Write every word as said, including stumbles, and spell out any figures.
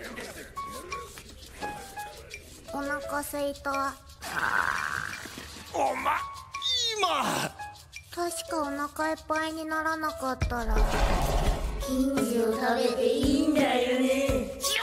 お腹すいた。 おま、今確かお腹いっぱいにならなかったら金次を食べていいんだよね。